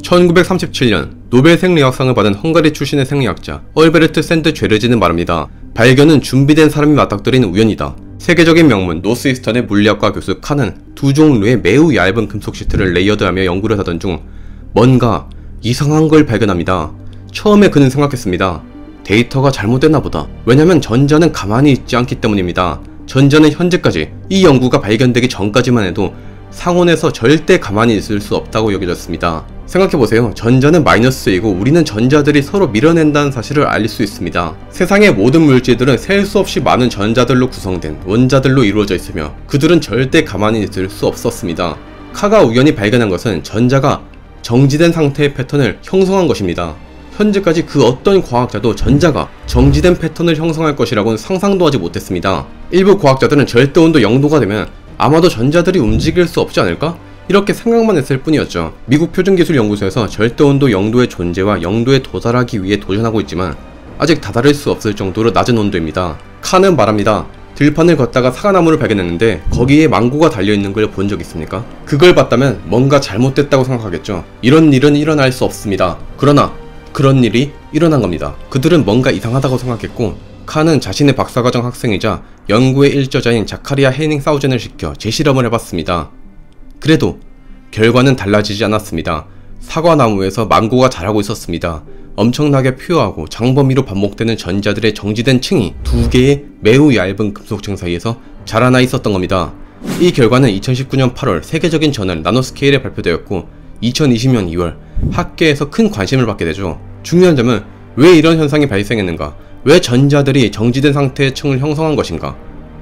1937년 노벨 생리학상을 받은 헝가리 출신의 생리학자 얼베르트 샌드 죄르지는 말합니다. 발견은 준비된 사람이 맞닥뜨린 우연이다. 세계적인 명문 노스이스턴의 물리학과 교수 칸은 두 종류의 매우 얇은 금속 시트를 레이어드하며 연구를 하던 중 뭔가 이상한 걸 발견합니다. 처음에 그는 생각했습니다. 데이터가 잘못됐나 보다. 왜냐면 전자는 가만히 있지 않기 때문입니다. 전자는 현재까지 이 연구가 발견되기 전까지만 해도 상온에서 절대 가만히 있을 수 없다고 여겨졌습니다. 생각해보세요. 전자는 마이너스이고 우리는 전자들이 서로 밀어낸다는 사실을 알 수 있습니다. 세상의 모든 물질들은 셀 수 없이 많은 전자들로 구성된 원자들로 이루어져 있으며 그들은 절대 가만히 있을 수 없었습니다. 카가 우연히 발견한 것은 전자가 정지된 상태의 패턴을 형성한 것입니다. 현재까지 그 어떤 과학자도 전자가 정지된 패턴을 형성할 것이라고는 상상도 하지 못했습니다. 일부 과학자들은 절대온도 0도가 되면 아마도 전자들이 움직일 수 없지 않을까? 이렇게 생각만 했을 뿐이었죠. 미국 표준기술연구소에서 절대온도 0도의 존재와 0도에 도달하기 위해 도전하고 있지만 아직 다다를 수 없을 정도로 낮은 온도입니다. 칸은 말합니다. 들판을 걷다가 사과나무를 발견했는데 거기에 망고가 달려있는 걸 본 적 있습니까? 그걸 봤다면 뭔가 잘못됐다고 생각하겠죠. 이런 일은 일어날 수 없습니다. 그러나 그런 일이 일어난 겁니다. 그들은 뭔가 이상하다고 생각했고 칸은 자신의 박사과정 학생이자 연구의 일저자인 자카리아 헤닝 사우젠을 시켜 재실험을 해봤습니다. 그래도 결과는 달라지지 않았습니다. 사과나무에서 망고가 자라고 있었습니다. 엄청나게 퓨어하고 장범위로 반복되는 전자들의 정지된 층이 두 개의 매우 얇은 금속층 사이에서 자라나 있었던 겁니다. 이 결과는 2019년 8월 세계적인 저널 나노스케일에 발표되었고 2020년 2월 학계에서 큰 관심을 받게 되죠. 중요한 점은 왜 이런 현상이 발생했는가? 왜 전자들이 정지된 상태의 층을 형성한 것인가?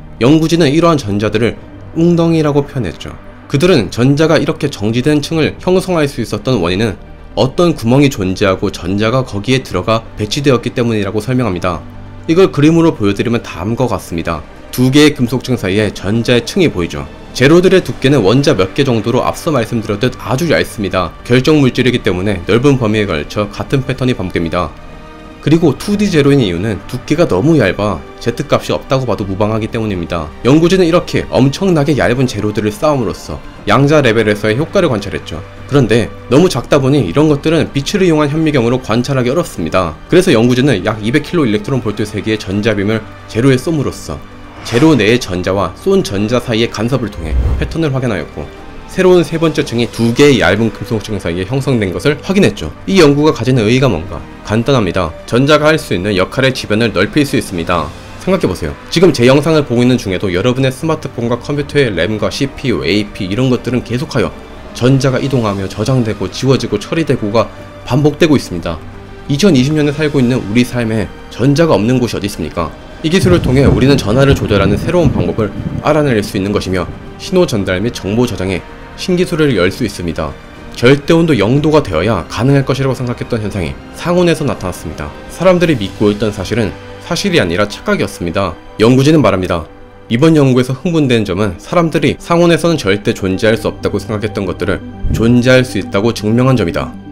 연구진은 이러한 전자들을 웅덩이라고 표현했죠. 그들은 전자가 이렇게 정지된 층을 형성할 수 있었던 원인은 어떤 구멍이 존재하고 전자가 거기에 들어가 배치되었기 때문이라고 설명합니다. 이걸 그림으로 보여드리면 다음과 같습니다. 두 개의 금속층 사이에 전자의 층이 보이죠. 제로들의 두께는 원자 몇 개 정도로 앞서 말씀드렸듯 아주 얇습니다. 결정 물질이기 때문에 넓은 범위에 걸쳐 같은 패턴이 반복됩니다. 그리고 2D 제로인 이유는 두께가 너무 얇아 Z값이 없다고 봐도 무방하기 때문입니다. 연구진은 이렇게 엄청나게 얇은 제로들을 쌓음으로써 양자 레벨에서의 효과를 관찰했죠. 그런데 너무 작다 보니 이런 것들은 빛을 이용한 현미경으로 관찰하기 어렵습니다. 그래서 연구진은 약 200kV 일렉트론 볼트 세기의 전자빔을 제로에 쏨으로써 제로 내의 전자와 쏜 전자 사이의 간섭을 통해 패턴을 확인하였고 새로운 세 번째 층이 두 개의 얇은 금속층 사이에 형성된 것을 확인했죠. 이 연구가 가진 의의가 뭔가? 간단합니다. 전자가 할 수 있는 역할의 지변을 넓힐 수 있습니다. 생각해보세요. 지금 제 영상을 보고 있는 중에도 여러분의 스마트폰과 컴퓨터의 램과 CPU, AP 이런 것들은 계속하여 전자가 이동하며 저장되고 지워지고 처리되고가 반복되고 있습니다. 2020년에 살고 있는 우리 삶에 전자가 없는 곳이 어디 있습니까? 이 기술을 통해 우리는 전하를 조절하는 새로운 방법을 알아낼 수 있는 것이며 신호 전달 및 정보 저장에 신기술을 열 수 있습니다. 절대온도 0도가 되어야 가능할 것이라고 생각했던 현상이 상온에서 나타났습니다. 사람들이 믿고 있던 사실은 사실이 아니라 착각이었습니다. 연구진은 말합니다. 이번 연구에서 흥분된 점은 사람들이 상온에서는 절대 존재할 수 없다고 생각했던 것들을 존재할 수 있다고 증명한 점이다.